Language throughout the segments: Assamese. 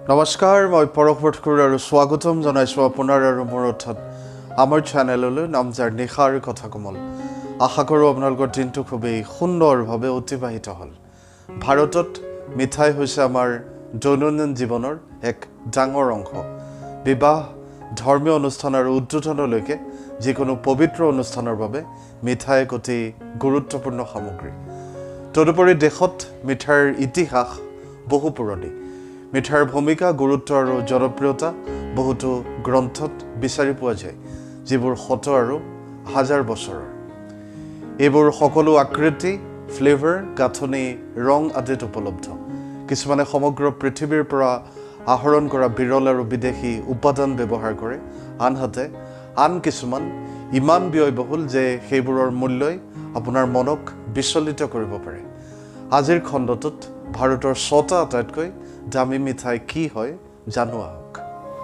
নমস্কাৰ মই পৰৱৰ্তী আৰু স্বাগতম জনাইছো আপোনাৰ আৰু মোৰ অৰ্থাৎ আমাৰ চেনেললৈ নামজাৰ নিশাৰ কথা কমল আশা কৰোঁ আপোনালোকৰ দিনটো খুবেই সুন্দৰভাৱে অতিবাহিত হ'ল ভাৰতত মিঠাই হৈছে আমাৰ দৈনন্দিন জীৱনৰ এক ডাঙৰ অংশ বিবাহ ধৰ্মীয় অনুষ্ঠান আৰু উদ্বোধনলৈকে যিকোনো পবিত্ৰ অনুষ্ঠানৰ বাবে মিঠাই এক অতি গুৰুত্বপূৰ্ণ সামগ্ৰী তদুপৰি দেশত মিঠাইৰ ইতিহাস বহু পুৰণি মিঠাইৰ ভূমিকা গুৰুত্ব আৰু জনপ্ৰিয়তা বহুতো গ্ৰন্থত বিচাৰি পোৱা যায় যিবোৰ শত আৰু হাজাৰ বছৰৰ এইবোৰ সকলো আকৃতি ফ্লেভাৰ গাঁথনি ৰং আদিত উপলব্ধ কিছুমানে সমগ্ৰ পৃথিৱীৰ পৰা আহৰণ কৰা বিৰল আৰু বিদেশী উপাদান ব্যৱহাৰ কৰে আনহাতে আন কিছুমান ইমান ব্যয়বহুল যে সেইবোৰৰ মূল্যই আপোনাৰ মনক বিচলিত কৰিব পাৰে আজিৰ খণ্ডটোত ভাৰতৰ ৬টা আটাইতকৈ দামী মিঠাই কি হয় জানো আহক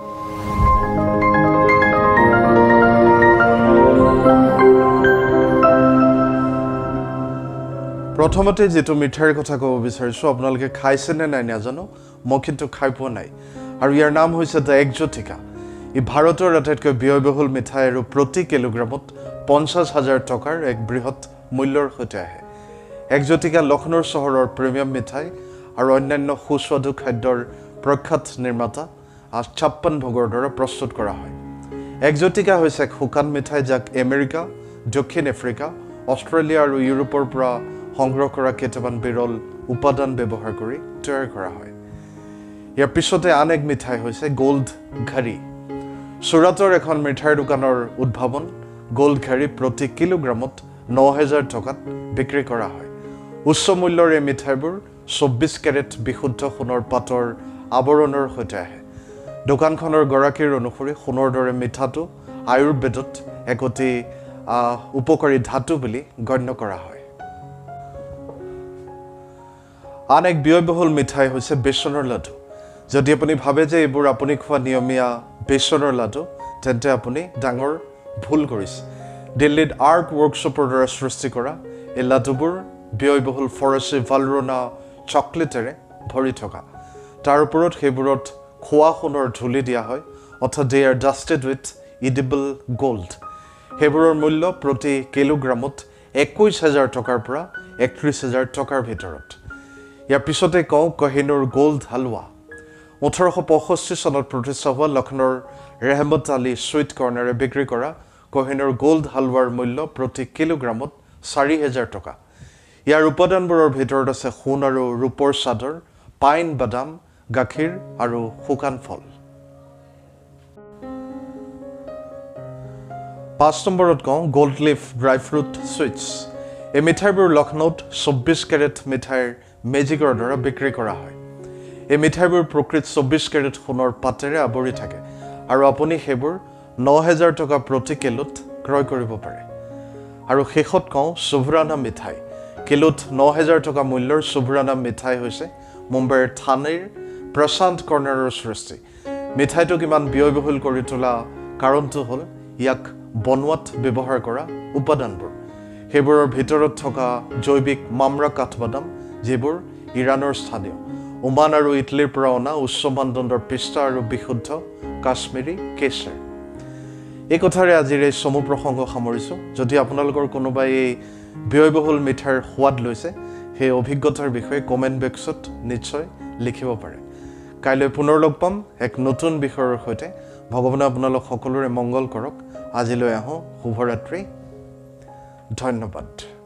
প্ৰথমতে যেটো মিঠাইৰ কথা ক'ব বিচাৰিছো আপোনালোকে খাইছে নে নাই নাজানো মই কিন্তু খাই পোৱা নাই আৰু ইয়াৰ নাম হৈছে দ্য এক্সোটিকা ই ভাৰতৰ আটাইতকৈ ব্যয়বহুল মিঠাই আৰু প্ৰতি কিলোগ্ৰামত ৫০,০০০ টকাৰ এক বৃহৎ মূল্যৰ সৈতে আহে এক্সোটিকা লক্ষ্ণৌৰ চহৰৰ প্ৰিমিয়াম মিঠাই আৰু অন্যান্য সুস্বাদু খাদ্যৰ প্ৰখ্যাত নিৰ্মাতা ৫৬ ভোগৰ দ্বাৰা প্ৰস্তুত কৰা হয় এক্সোটিকা হৈছে এক শুকান মিঠাই যাক আমেৰিকা দক্ষিণ আফ্ৰিকা অষ্ট্ৰেলিয়া আৰু ইউৰোপৰ পৰা সংগ্ৰহ কৰা কেইটামান বিৰল উপাদান ব্যৱহাৰ কৰি তৈয়াৰ কৰা হয় ইয়াৰ পিছতে আন এক মিঠাই হৈছে গোল্ড ঘাৰি চুৰাটৰ এখন মিঠাইৰ দোকানৰ উদ্ভাৱন গোল্ড ঘাৰি প্ৰতি কিলোগ্ৰামত ৯,০০০ টকাত বিক্ৰী কৰা হয় উচ্চ মূল্যৰ এই মিঠাইবোৰ ২৪ কেৰেট বিশুদ্ধ সোণৰ পাতৰ আৱৰণৰ সৈতে আহে দোকানখনৰ গৰাকীৰ অনুসৰি সোণৰ দৰে মিঠাটো আয়ুৰ্বেদত এক অতি উপকাৰী ধাতু বুলি গণ্য কৰা হয় আন এক ব্যয়বহুল মিঠাই হৈছে বেচনৰ লাডু যদি আপুনি ভাবে যে এইবোৰ আপুনি খোৱা নিয়মীয়া বেচনৰ লাডু তেন্তে আপুনি ডাঙৰ ভুল কৰিছে দিল্লীত আৰ্ট ৱৰ্কশ্বপৰ দ্বাৰা সৃষ্টি কৰা এই লাডুবোৰ ব্যয়বহুল ফৰাচী ভালৰোনা চকলেটেৰে ভৰি থকা তাৰ ওপৰত সেইবোৰত খোৱা সোণৰ ধূলি দিয়া হয় অৰ্থাৎ they are dusted with edible gold সেইবোৰৰ মূল্য প্ৰতি কিলোগ্ৰামত ২১,০০০ টকাৰ পৰা ৩১,০০০ টকাৰ ভিতৰত ইয়াৰ পিছতে কওঁ কহিনুৰ গোল্ড হালৱা ১৮৬৫ চনত প্ৰতিষ্ঠা হোৱা লক্ষ্ণৌৰ ৰেহমত আলী চুইট কৰ্ণাৰে বিক্ৰী কৰা কহিনুৰ গোল্ড হালৱাৰ মূল্য প্ৰতি কিলোগ্ৰামত ৪,০০০ টকা ইয়াৰ উপাদানবোৰৰ ভিতৰত আছে সোণ আৰু ৰূপৰ চাদৰ পাইন বাদাম গাখীৰ আৰু শুকান ফল ৫ নম্বৰত কওঁ gold leaf dry fruit sweets এই মিঠাইবোৰ লক্ষ্ণৌত ২৪ কেৰেট মিঠাইৰ মেজিকৰ দ্বাৰা বিক্ৰী কৰা হয় এই মিঠাইবোৰ প্ৰকৃত ২৪ কেৰেট সোণৰ পাতেৰে আৱৰি থাকে আৰু আপুনি সেইবোৰ ৯,০০০ টকা প্ৰতি কিলোত ক্ৰয় কৰিব পাৰে আৰু শেষত কওঁ সুভৰানা মিঠাই কিলোত ৯,০০০ টকা মূল্যৰ সুভৰানা মিঠাই হৈছে মুম্বাইৰ থানেৰ প্ৰশান্ত কৰ্ণাৰৰ সৃষ্টি মিঠাইটোক ইমান ব্যয়বহুল কৰি তোলা কাৰণটো হ'ল ইয়াক বনোৱাত ব্যৱহাৰ কৰা উপাদানবোৰ সেইবোৰৰ ভিতৰত থকা জৈৱিক মামৰা কাঠবাদাম যিবোৰ ইৰাণৰ স্থানীয় ওমান আৰু ইটালীৰ পৰা অনা উচ্চ মানদণ্ডৰ পিষ্টা আৰু বিশুদ্ধ কাশ্মীৰী কেশৰ এই কথাৰে আজিৰ এই চমু প্ৰসংগ সামৰিছোঁ যদি আপোনালোকৰ কোনোবাই এই ব্যয়বহুল মিঠাইৰ সোৱাদ লৈছে সেই অভিজ্ঞতাৰ বিষয়ে কমেণ্ট বক্সত নিশ্চয় লিখিব পাৰে কাইলৈ পুনৰ লগ পাম এক নতুন বিষয়ৰ সৈতে ভগৱানে আপোনালোক সকলোৰে মংগল কৰক আজিলৈ আহোঁ শুভৰাত্ৰি ধন্যবাদ